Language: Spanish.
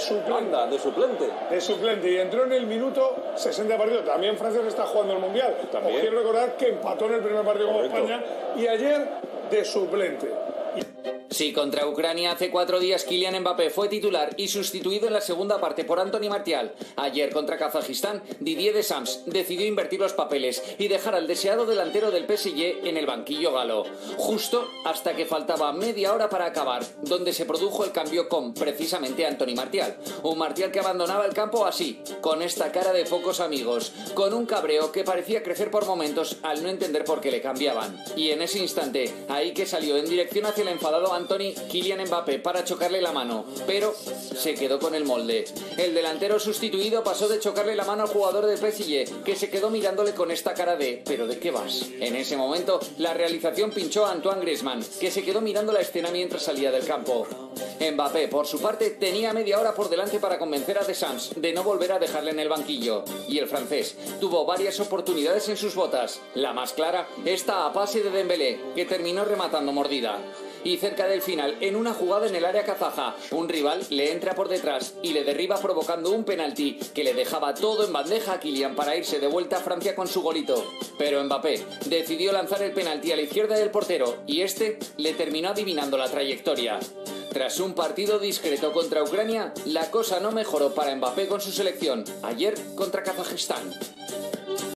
suplente. Anda, de suplente. De suplente, y entró en el minuto 60 de partido. También Francia se está jugando el Mundial. También. Os quiero recordar que empató en el primer partido con Correcto. España y ayer de suplente. Sí, contra Ucrania hace 4 días Kylian Mbappé fue titular y sustituido en la segunda parte por Anthony Martial. Ayer contra Kazajistán, Didier Deschamps decidió invertir los papeles y dejar al deseado delantero del PSG en el banquillo galo. Justo hasta que faltaba media hora para acabar, donde se produjo el cambio con, precisamente, Anthony Martial. Un Martial que abandonaba el campo así, con esta cara de pocos amigos, con un cabreo que parecía crecer por momentos al no entender por qué le cambiaban. Y en ese instante, ahí que salió en dirección hacia el enfadado Kylian Mbappé para chocarle la mano, pero se quedó con el molde. El delantero sustituido pasó de chocarle la mano al jugador del PSG, que se quedó mirándole con esta cara de ¿pero de qué vas? En ese momento, la realización pinchó a Antoine Griezmann, que se quedó mirando la escena mientras salía del campo. Mbappé, por su parte, tenía media hora por delante para convencer a Deschamps de no volver a dejarle en el banquillo, y el francés tuvo varias oportunidades en sus botas. La más clara, esta a pase de Dembélé, que terminó rematando mordida. Y cerca del final, en una jugada en el área kazaja, un rival le entra por detrás y le derriba provocando un penalti que le dejaba todo en bandeja a Kylian para irse de vuelta a Francia con su golito. Pero Mbappé decidió lanzar el penalti a la izquierda del portero y este le terminó adivinando la trayectoria. Tras un partido discreto contra Ucrania, la cosa no mejoró para Mbappé con su selección, ayer contra Kazajistán.